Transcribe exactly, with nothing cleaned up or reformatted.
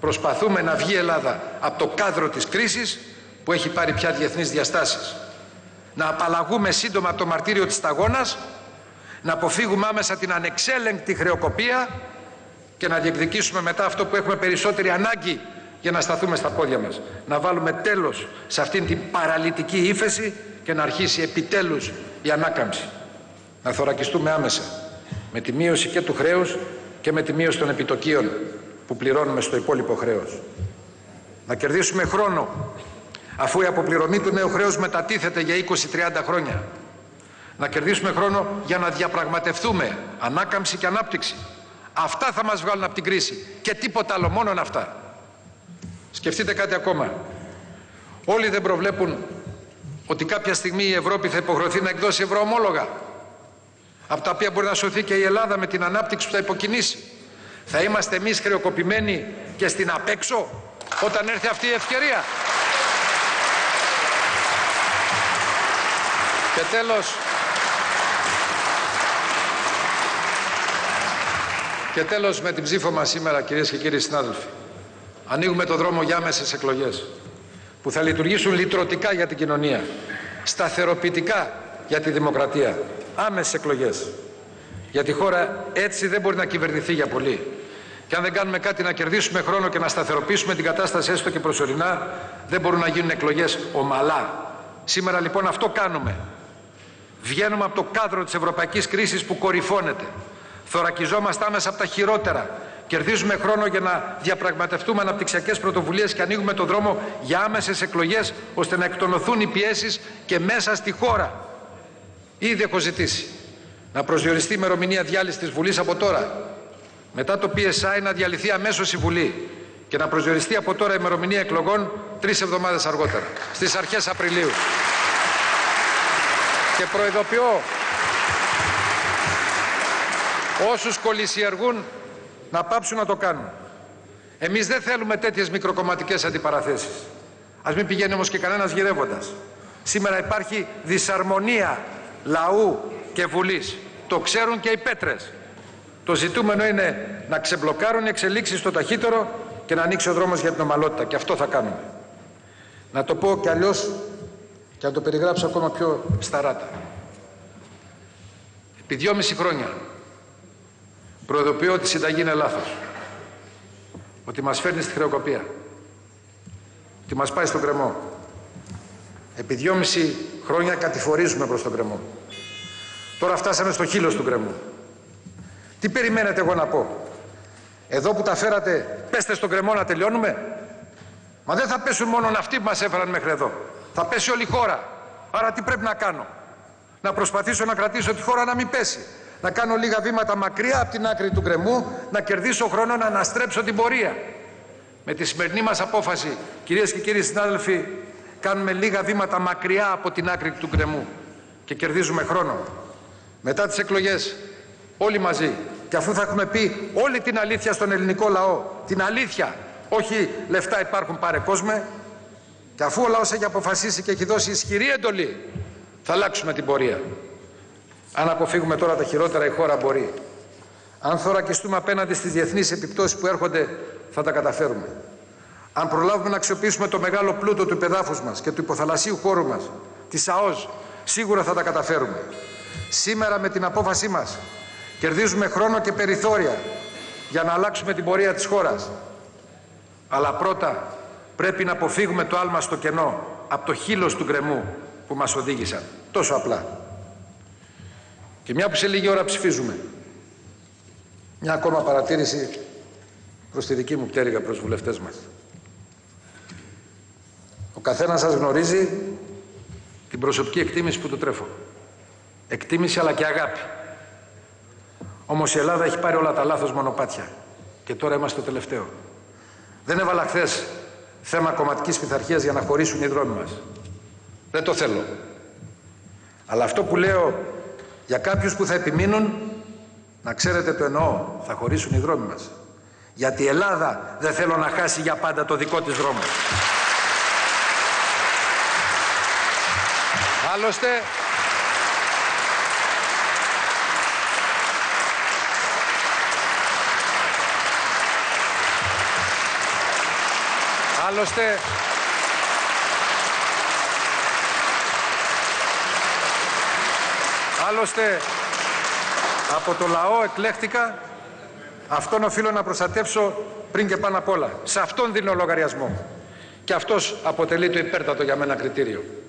Προσπαθούμε να βγει η Ελλάδα από το κάδρο της κρίσης που έχει πάρει πια διεθνείς διαστάσεις. Να απαλλαγούμε σύντομα από το μαρτύριο της σταγόνας, να αποφύγουμε άμεσα την ανεξέλεγκτη χρεοκοπία και να διεκδικήσουμε μετά αυτό που έχουμε περισσότερη ανάγκη για να σταθούμε στα πόδια μας. Να βάλουμε τέλος σε αυτήν την παραλυτική ύφεση και να αρχίσει επιτέλους η ανάκαμψη. Να θωρακιστούμε άμεσα με τη μείωση και του χρέους και με τη μείωση των επιτοκίων που πληρώνουμε στο υπόλοιπο χρέος. Να κερδίσουμε χρόνο αφού η αποπληρωμή του νέου χρέους μετατίθεται για είκοσι με τριάντα χρόνια. Να κερδίσουμε χρόνο για να διαπραγματευτούμε ανάκαμψη και ανάπτυξη. Αυτά θα μας βγάλουν από την κρίση και τίποτα άλλο, μόνον αυτά. Σκεφτείτε κάτι ακόμα. Όλοι δεν προβλέπουν ότι κάποια στιγμή η Ευρώπη θα υποχρεωθεί να εκδώσει ευρωομόλογα, από τα οποία μπορεί να σωθεί και η Ελλάδα με την ανάπτυξη που θα υποκινήσει. Θα είμαστε εμείς χρεοκοπημένοι και στην απέξω όταν έρθει αυτή η ευκαιρία? Και τέλος, και τέλος με την ψήφο μας σήμερα, κυρίες και κύριοι συνάδελφοι, ανοίγουμε το δρόμο για άμεσες εκλογές που θα λειτουργήσουν λυτρωτικά για την κοινωνία, σταθεροποιητικά για τη δημοκρατία. Άμεσες εκλογές. Γιατί η χώρα έτσι δεν μπορεί να κυβερνηθεί για πολύ. Και αν δεν κάνουμε κάτι να κερδίσουμε χρόνο και να σταθεροποιήσουμε την κατάσταση έστω και προσωρινά, δεν μπορούν να γίνουν εκλογές ομαλά. Σήμερα λοιπόν αυτό κάνουμε. Βγαίνουμε από το κάδρο της ευρωπαϊκής κρίσης που κορυφώνεται. Θωρακιζόμαστε άμεσα από τα χειρότερα. Κερδίζουμε χρόνο για να διαπραγματευτούμε αναπτυξιακές πρωτοβουλίες και ανοίγουμε το δρόμο για άμεσες εκλογές ώστε να εκτονωθούν οι πιέσεις και μέσα στη χώρα. Ήδη έχω ζητήσει να προσδιοριστεί η ημερομηνία διάλυσης της Βουλής από τώρα. Μετά το πι ες άι να διαλυθεί αμέσως η Βουλή και να προσδιοριστεί από τώρα η ημερομηνία εκλογών τρεις εβδομάδες αργότερα, στις αρχές Απριλίου. Και προειδοποιώ όσους κολυσιεργούν να πάψουν να το κάνουν. Εμείς δεν θέλουμε τέτοιες μικροκομματικές αντιπαραθέσεις. Ας μην πηγαίνει όμως και κανένας γυρεύοντας. Σήμερα υπάρχει δυσαρμονία λαού και Βουλής. Το ξέρουν και οι πέτρες. Το ζητούμενο είναι να ξεμπλοκάρουν οι εξελίξεις το ταχύτερο και να ανοίξει ο δρόμος για την ομαλότητα. Και αυτό θα κάνουμε. Να το πω κι αλλιώς και να το περιγράψω ακόμα πιο σταράτα. Επί δυόμιση χρόνια προειδοποιώ ότι η συνταγή είναι λάθος. Ότι μας φέρνει στη χρεοκοπία. Ότι μας πάει στον κρεμό. Επί δυόμιση χρόνια κατηφορίζουμε προς τον κρεμό. Τώρα φτάσαμε στο χείλος του κρεμού. Τι περιμένετε εγώ να πω? Εδώ που τα φέρατε, πέστε στον κρεμό να τελειώνουμε? Μα δεν θα πέσουν μόνο αυτοί που μας έφεραν μέχρι εδώ. Θα πέσει όλη η χώρα. Άρα τι πρέπει να κάνω? Να προσπαθήσω να κρατήσω τη χώρα να μην πέσει. Να κάνω λίγα βήματα μακριά από την άκρη του γκρεμού, να κερδίσω χρόνο να αναστρέψω την πορεία. Με τη σημερινή μας απόφαση, κυρίες και κύριοι συνάδελφοι, κάνουμε λίγα βήματα μακριά από την άκρη του γκρεμού και κερδίζουμε χρόνο. Μετά τις εκλογές, όλοι μαζί, και αφού θα έχουμε πει όλη την αλήθεια στον ελληνικό λαό, την αλήθεια, όχι λεφτά υπάρχουν πάρε κόσμε, και αφού ο λαός έχει αποφασίσει και έχει δώσει ισχυρή εντολή, θα αλλάξουμε την πορεία. Αν αποφύγουμε τώρα τα χειρότερα, η χώρα μπορεί. Αν θωρακιστούμε απέναντι στις διεθνείς επιπτώσεις που έρχονται, θα τα καταφέρουμε. Αν προλάβουμε να αξιοποιήσουμε το μεγάλο πλούτο του υπεδάφους μας και του υποθαλασσίου χώρου μας, της ΑΟΣ, σίγουρα θα τα καταφέρουμε. Σήμερα με την απόφασή μας κερδίζουμε χρόνο και περιθώρια για να αλλάξουμε την πορεία της χώρας. Αλλά πρώτα πρέπει να αποφύγουμε το άλμα στο κενό, από το χείλος του γκρεμού που μας οδήγησαν. Τόσο απλά. Και μια που σε λίγη ώρα ψηφίζουμε, μια ακόμα παρατήρηση προς τη δική μου πτέρυγα, προς βουλευτές μας. Ο καθένας σας γνωρίζει την προσωπική εκτίμηση που του τρέφω. Εκτίμηση αλλά και αγάπη. Όμως η Ελλάδα έχει πάρει όλα τα λάθος μονοπάτια και τώρα είμαστε το τελευταίο. Δεν έβαλα χθες θέμα κομματικής πειθαρχίας για να χωρίσουν οι δρόμοι μας. Δεν το θέλω. Αλλά αυτό που λέω για κάποιους που θα επιμείνουν, να ξέρετε το εννοώ, θα χωρίσουν οι δρόμοι μας. Γιατί η Ελλάδα δεν θέλω να χάσει για πάντα το δικό της δρόμο. Άλλωστε, Άλλωστε, άλλωστε, από το λαό εκλέχτηκα, αυτόν οφείλω να προστατεύσω πριν και πάνω απ' όλα. Σε αυτόν δίνω λογαριασμό. Και αυτός αποτελεί το υπέρτατο για μένα κριτήριο.